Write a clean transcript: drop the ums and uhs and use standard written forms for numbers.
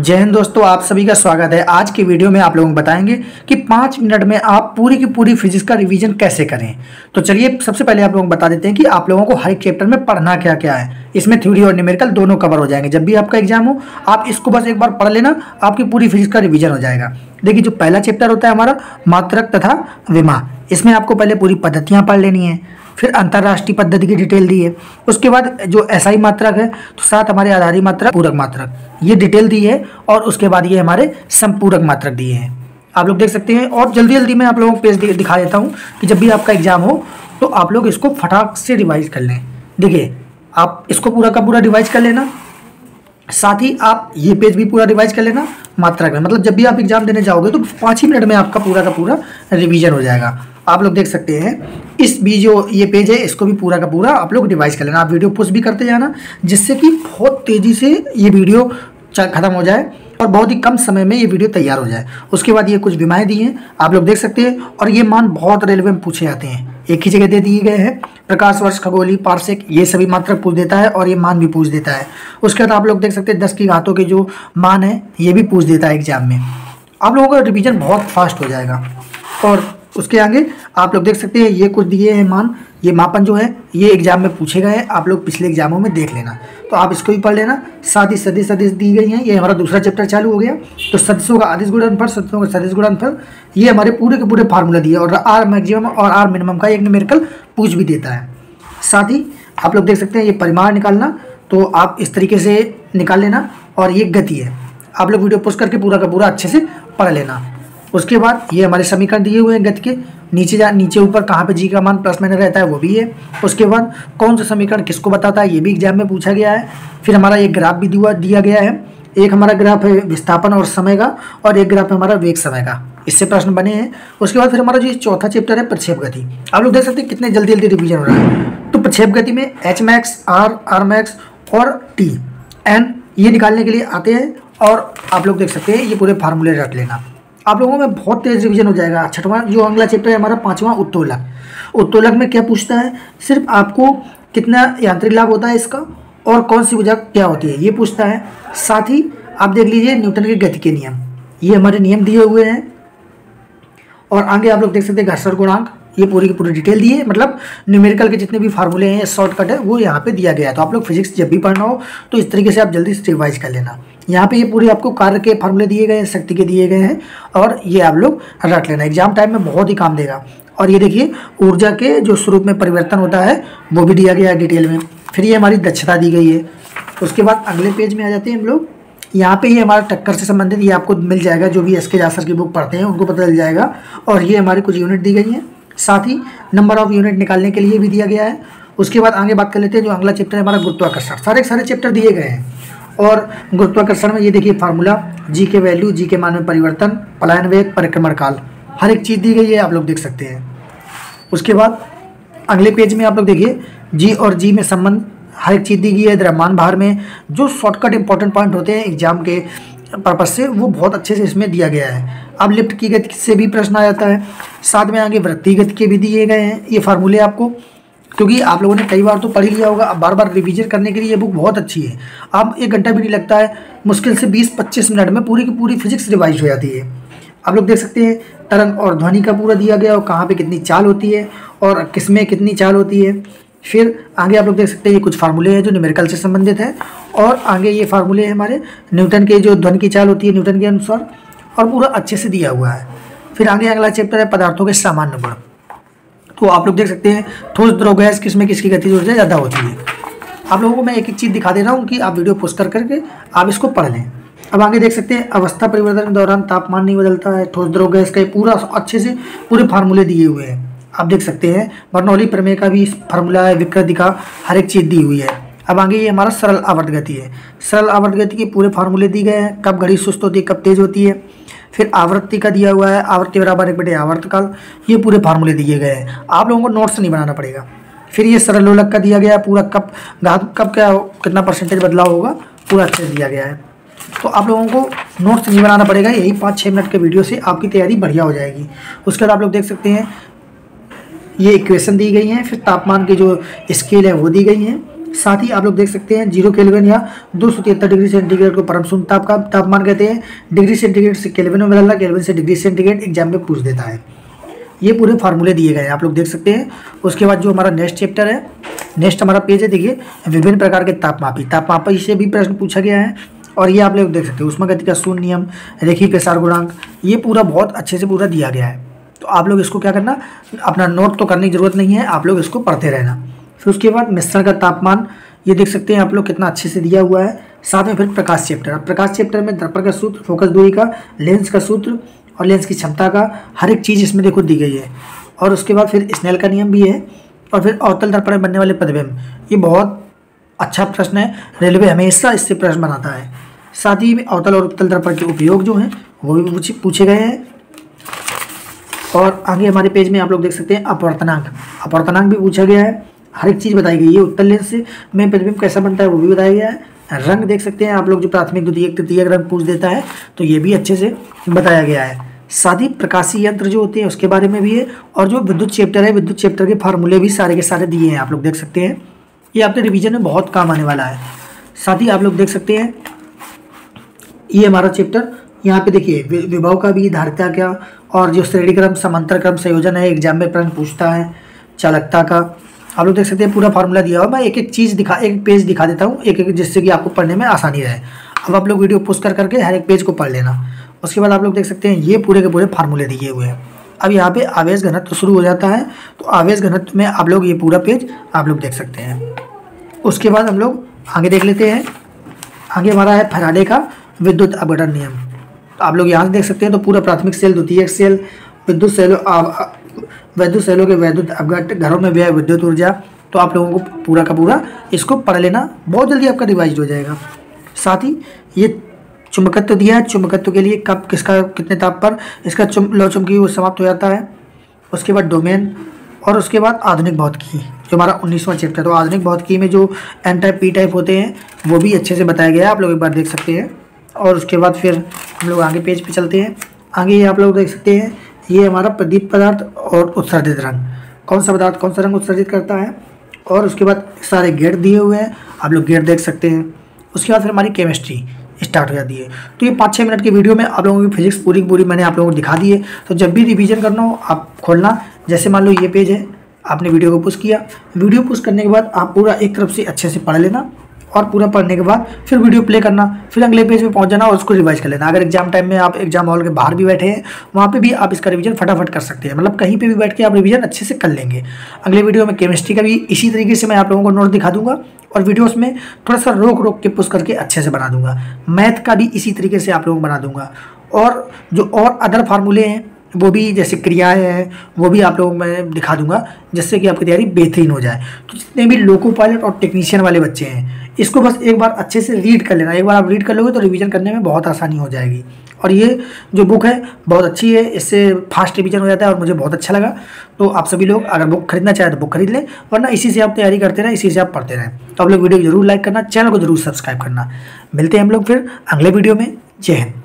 जय हिंद दोस्तों, आप सभी का स्वागत है। आज की वीडियो में आप लोगों को बताएंगे कि 5 मिनट में आप पूरी की पूरी फिजिक्स का रिवीजन कैसे करें। तो चलिए सबसे पहले आप लोगों को बता देते हैं कि आप लोगों को हर एक चैप्टर में पढ़ना क्या क्या है। इसमें थ्योरी और न्यूमेरिकल दोनों कवर हो जाएंगे। जब भी आपका एग्जाम हो आप इसको बस एक बार पढ़ लेना, आपकी पूरी फिजिक्स का रिवीजन हो जाएगा। देखिए, जो पहला चैप्टर होता है हमारा मात्रक तथा विमा, इसमें आपको पहले पूरी पद्धतियाँ पढ़ लेनी है। फिर अंतर्राष्ट्रीय पद्धति की डिटेल दी है। उसके बाद जो एसआई मात्रक है, तो साथ हमारे आधारी मात्रक, पूरक मात्रक, ये डिटेल दी है। और उसके बाद ये हमारे संपूरक मात्रक दिए हैं, आप लोग देख सकते हैं। और जल्दी जल्दी मैं आप लोगों को पेज दिखा देता हूँ कि जब भी आपका एग्जाम हो तो आप लोग इसको फटाक से रिवाइज कर लें। देखिए, आप इसको पूरा का पूरा रिवाइज कर लेना, साथ ही आप ये पेज भी पूरा रिवाइज कर लेना मात्रक में। मतलब जब भी आप एग्जाम देने जाओगे तो 5 ही मिनट में आपका पूरा का पूरा रिवीजन हो जाएगा। आप लोग देख सकते हैं इस भी जो ये पेज है, इसको भी पूरा का पूरा आप लोग रिवाइज कर लेना। आप वीडियो पुश भी करते जाना, जिससे कि बहुत तेज़ी से ये वीडियो खत्म हो जाए और बहुत ही कम समय में ये वीडियो तैयार हो जाए। उसके बाद ये कुछ विमाएँ दी हैं, आप लोग देख सकते हैं। और ये मान बहुत रेलेवेंट पूछे जाते हैं, एक ही जगह दे दिए गए हैं। प्रकाश वर्ष, खगोलीय, पारसेक, ये सभी मात्रक पूछ देता है और ये मान भी पूछ देता है। उसके बाद आप लोग देख सकते हैं 10 की घातों के जो मान है ये भी पूछ देता है एग्जाम में। आप लोगों का रिवीजन बहुत फास्ट हो जाएगा। और उसके आगे आप लोग देख सकते हैं ये कुछ दिए हैं मान, ये मापन जो है ये एग्जाम में पूछे गए हैं। आप लोग पिछले एग्जामों में देख लेना, तो आप इसको भी पढ़ लेना। साथ ही सदिश दी गई हैं, ये हमारा दूसरा चैप्टर चालू हो गया। तो सदिशों का अदिश गुणनफल, सदिशों का सदिश गुणनफल, ये हमारे पूरे के पूरे फार्मूला दिए। और आर मैक्सिमम और आर मिनिमम का एक न्यूमेरिकल पूछ भी देता है। साथ ही आप लोग देख सकते हैं ये परिमाण निकालना, तो आप इस तरीके से निकाल लेना। और ये गति है, आप लोग वीडियो पोस्ट करके पूरा का पूरा अच्छे से पढ़ लेना। उसके बाद ये हमारे समीकरण दिए हुए हैं गति के, नीचे ऊपर कहाँ पे जी का मान प्लस माइनस रहता है वो भी है। उसके बाद कौन सा समीकरण किसको बताता है ये भी एग्जाम में पूछा गया है। फिर हमारा एक ग्राफ भी दिया गया है। एक हमारा ग्राफ है विस्थापन और समय का, और एक ग्राफ है हमारा वेग समय का, इससे प्रश्न बने हैं। उसके बाद फिर हमारा जो चौथा चैप्टर है प्रक्षेप गति, आप लोग देख सकते हैं कितने जल्दी जल्दी रिवीजन हो रहा है। तो प्रक्षेप गति में एच मैक्स, आर मैक्स और टी एन ये निकालने के लिए आते हैं। और आप लोग देख सकते हैं ये पूरे फार्मूले रख लेना, आप लोगों में बहुत तेज रिवीजन हो जाएगा। छठवां जो अगला चैप्टर है हमारा 5वां उत्तोलक। उत्तोलक में क्या पूछता है, सिर्फ आपको कितना यांत्रिक लाभ होता है इसका और कौन सी भुजा क्या होती है ये पूछता है। साथ ही आप देख लीजिए न्यूटन के गति के नियम, ये हमारे नियम दिए हुए हैं। और आगे आप लोग देख सकते हैं घर्षण गुणांक, ये पूरी की पूरी डिटेल दी है। मतलब न्यूमेरिकल के जितने भी फार्मूले हैं शॉर्टकट है वो यहाँ पे दिया गया है। तो आप लोग फिजिक्स जब भी पढ़ना हो तो इस तरीके से आप जल्दी से रिवाइज कर लेना। यहाँ पे ये पूरे आपको कार्य के फार्मूले दिए गए हैं, शक्ति के दिए गए हैं, और ये आप लोग रख लेना, एग्जाम टाइम में बहुत ही काम देगा। और ये देखिए ऊर्जा के जो स्वरूप में परिवर्तन होता है वो भी दिया गया है डिटेल में। फिर ये हमारी दक्षता दी गई है। उसके बाद अगले पेज में आ जाते हैं हम लोग। यहाँ पे ये हमारा टक्कर से संबंधित ये आपको मिल जाएगा, जो भी एसके जासर की बुक पढ़ते हैं उनको पता चल जाएगा। और ये हमारी कुछ यूनिट दी गई हैं, साथ ही नंबर ऑफ यूनिट निकालने के लिए भी दिया गया है। उसके बाद आगे बात कर लेते हैं जो अगला चैप्टर है हमारा गुरुत्वाकर्षण। सारे चैप्टर दिए गए हैं। और गुरुत्वाकर्षण में ये देखिए फार्मूला, जी के वैल्यू, जी के मान में परिवर्तन, पलायन वेग, परिक्रमण काल, हर एक चीज़ दी गई है, आप लोग देख सकते हैं। उसके बाद अगले पेज में आप लोग देखिए जी और जी में संबंध, हर एक चीज़ दी गई है। द्रव्यमान भार में जो शॉर्टकट इंपॉर्टेंट पॉइंट होते हैं एग्जाम के पर्पज से वो बहुत अच्छे से इसमें दिया गया है। अब लिफ्ट की गति से भी प्रश्न आ जाता है। साथ में आगे वृत्तीय गति के भी दिए गए हैं ये फार्मूले आपको, क्योंकि आप लोगों ने कई बार तो पढ़ ही लिया होगा। अब बार बार रिवीजन करने के लिए ये बुक बहुत अच्छी है। अब 1 घंटा भी नहीं लगता है, मुश्किल से 20-25 मिनट में पूरी की पूरी फिजिक्स रिवाइज हो जाती है। आप लोग देख सकते हैं तरंग और ध्वनि का पूरा दिया गया और कहाँ पे कितनी चाल होती है और किसमें कितनी चाल होती है। फिर आगे आप लोग देख सकते हैं ये कुछ फार्मूले हैं जो न्यूमेरिकल से संबंधित है। और आगे ये फार्मूले हैं हमारे न्यूटन के, जो ध्वनि की चाल होती है न्यूटन के अनुसार, और पूरा अच्छे से दिया हुआ है। फिर आगे अगला चैप्टर है पदार्थों के सामान्य गुण। तो आप लोग देख सकते हैं ठोस, द्रव, गैस किसमें किसकी गति ऊर्जा ज़्यादा होती है। आप लोगों को मैं एक एक चीज़ दिखा दे रहा हूँ कि आप वीडियो पोस्ट करके आप इसको पढ़ लें। अब आगे देख सकते हैं अवस्था परिवर्तन के दौरान तापमान नहीं बदलता है। ठोस, द्रव, गैस का पूरा अच्छे से पूरे फार्मूले दिए हुए हैं, आप देख सकते हैं। बर्नौली प्रमेय का भी फार्मूला है, विकृति का, हर एक चीज़ दी हुई है। अब आगे ये हमारा सरल आवर्त गति है। सरल आवर्त गति के पूरे फार्मूले दिए गए हैं, कब घड़ी सुस्त होती है, कब तेज होती है। फिर आवृत्ति का दिया हुआ है, आवृत्ति बराबर 1/, आवर्तकाल, ये पूरे फार्मूले दिए गए हैं। आप लोगों को नोट्स नहीं बनाना पड़ेगा। फिर ये सरल लोलक का दिया गया है, पूरा कब क्या कितना परसेंटेज बदलाव होगा पूरा अच्छे से दिया गया है। तो आप लोगों को नोट्स नहीं बनाना पड़ेगा, यही 5-6 मिनट के वीडियो से आपकी तैयारी बढ़िया हो जाएगी। उसके बाद आप लोग देख सकते हैं ये इक्वेशन दी गई हैं। फिर तापमान की जो स्केल है वो दी गई हैं। साथ ही आप लोग देख सकते हैं 0 केल्विन या 273 डिग्री सेंटीग्रेड को परम शून्य ताप का तापमान कहते हैं। डिग्री सेंटीग्रेड से केल्विन में बदलना, केल्विन से डिग्री सेंटीग्रेड एग्जाम में पूछ देता है। ये पूरे फार्मूले दिए गए हैं, आप लोग देख सकते हैं। उसके बाद जो हमारा नेक्स्ट चैप्टर है, नेक्स्ट हमारा पेज है, देखिए विभिन्न प्रकार के तापमापी से भी प्रश्न पूछा गया है। और ये आप लोग देख सकते हैं ऊष्मागतिकी का शून्य नियम, रेखीय प्रसार गुणांक, ये पूरा बहुत अच्छे से पूरा दिया गया है। तो आप लोग इसको क्या करना, अपना नोट तो करने की जरूरत नहीं है, आप लोग इसको पढ़ते रहना। फिर उसके बाद मिश्रण का तापमान, ये देख सकते हैं आप लोग कितना अच्छे से दिया हुआ है। साथ में फिर प्रकाश चैप्टर में दर्पण का सूत्र, फोकस दूरी का, लेंस का सूत्र और लेंस की क्षमता का हर एक चीज़ इसमें देखो दी गई है। और उसके बाद फिर स्नेल का नियम भी है। और फिर अवतल दर्पण में बनने वाले प्रतिबिंब, ये बहुत अच्छा प्रश्न है, रेलवे हमेशा इससे प्रश्न बनाता है। साथ ही में अवतल और उत्तल दर्पण के उपयोग जो हैं वो भी पूछे गए हैं। और आगे हमारे पेज में आप लोग देख सकते हैं अपवर्तनांक भी पूछा गया है, हर एक चीज़ बताई गई है। उत्तल लेंस में प्रतिबिंब कैसा बनता है वो भी बताया गया है। रंग देख सकते हैं आप लोग, जो प्राथमिक द्वितीयक तृतीयक रंग पूछ देता है तो ये भी अच्छे से बताया गया है। साथ ही प्रकाशीय यंत्र जो होते हैं उसके बारे में भी है। और जो विद्युत चैप्टर है, विद्युत चैप्टर के फार्मूले भी सारे के सारे दिए हैं, आप लोग देख सकते हैं। ये आपके रिवीजन में बहुत काम आने वाला है। साथ ही आप लोग देख सकते हैं ये हमारा चैप्टर, यहाँ पे देखिए विभव का भी, धारिता क्या, और जो श्रेणी क्रम समांतर क्रम संयोजन है एग्जाम में प्रश्न पूछता है, चालकता का आप लोग देख सकते हैं पूरा फार्मूला दिया हुआ। मैं एक पेज दिखा देता हूँ एक जिससे कि आपको पढ़ने में आसानी रहे। अब आप लोग वीडियो पोस्ट करके हर एक पेज को पढ़ लेना। उसके बाद आप लोग देख सकते हैं ये पूरे के पूरे फार्मूले दिए हुए हैं। अब यहाँ पे आवेश घनत्व शुरू हो जाता है, तो आवेश घनत्व में आप लोग ये पूरा पेज आप लोग देख सकते हैं। उसके बाद हम लोग आगे देख लेते हैं। आगे हमारा है फैराडे का विद्युत अपघटन नियम। तो आप लोग यहाँ से देख सकते हैं, तो पूरा प्राथमिक सेल, द्वितीयक सेल, विद्युत सेलों के वैद्युत अपघट, घरों में व्यय विद्युत ऊर्जा, तो आप लोगों को पूरा का पूरा इसको पढ़ लेना, बहुत जल्दी आपका रिवाइज हो जाएगा। साथ ही ये चुंबकत्व दिया है, चुंबकत्व के लिए कब किसका कितने ताप पर इसका लौ चुंबकीय वो समाप्त हो जाता है। उसके बाद डोमेन, और उसके बाद आधुनिक भौतिकी जो हमारा 19वां चैप्टर। तो आधुनिक भौतिकी में जो एन टाइप पी टाइप होते हैं वो भी अच्छे से बताया गया है, आप लोग एक बार देख सकते हैं। और उसके बाद फिर हम लोग आगे पेज पे चलते हैं। आगे ये आप लोग देख सकते हैं, ये हमारा प्रदीप्त पदार्थ और उत्सर्जित रंग, कौन सा पदार्थ कौन सा रंग उत्सर्जित करता है। और उसके बाद सारे गेट दिए हुए हैं, आप लोग गेट देख सकते हैं। उसके बाद फिर हमारी केमिस्ट्री स्टार्ट हो जाती है। तो ये 5-6 मिनट की वीडियो में आप लोगों की फिजिक्स पूरी मैंने आप लोगों को दिखा दी है। तो जब भी रिवीजन करना हो आप खोलना, जैसे मान लो ये पेज है, आपने वीडियो को पुश किया, वीडियो पुश करने के बाद आप पूरा एक तरफ से अच्छे से पढ़ लेना, और पूरा पढ़ने के बाद फिर वीडियो प्ले करना, फिर अगले पेज पे पहुंच जाना और उसको रिवाइज कर लेना। अगर एग्जाम टाइम में आप एग्जाम हॉल के बाहर भी बैठे हैं, वहाँ पे भी आप इसका रिवीजन फटाफट कर सकते हैं, मतलब कहीं पे भी बैठ के आप रिवीजन अच्छे से कर लेंगे। अगले वीडियो में केमिस्ट्री का भी इसी तरीके से मैं आप लोगों को नोट दिखा दूंगा, और वीडियोस में थोड़ा सा रोक के पुश करके अच्छे से बना दूंगा। मैथ का भी इसी तरीके से आप लोगों को बना दूंगा। और जो और अदर फार्मूले हैं वो भी, जैसे क्रियाएं हैं, वो भी आप लोगों को मैं दिखा दूंगा, जिससे कि आपकी तैयारी बेहतरीन हो जाए। तो जितने भी लोको पायलट और टेक्नीशियन वाले बच्चे हैं, इसको बस एक बार अच्छे से रीड कर लेना। एक बार आप रीड कर लोगे तो रिवीजन करने में बहुत आसानी हो जाएगी। और ये जो बुक है बहुत अच्छी है, इससे फास्ट रिवीजन हो जाता है और मुझे बहुत अच्छा लगा। तो आप सभी लोग अगर बुक खरीदना चाहें तो बुक खरीद लें, वरना इसी से आप तैयारी करते रहें, इसी से आप पढ़ते रहें। तो आप लोग वीडियो को जरूर लाइक करना, चैनल को जरूर सब्सक्राइब करना। मिलते हैं हम लोग फिर अगले वीडियो में। जय हिंद।